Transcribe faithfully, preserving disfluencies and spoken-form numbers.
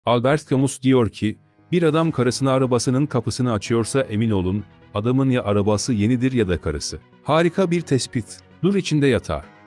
Albert Camus diyor ki, bir adam karısına arabasının kapısını açıyorsa emin olun, adamın ya arabası yenidir ya da karısı. Harika bir tespit. Nur içinde yatar.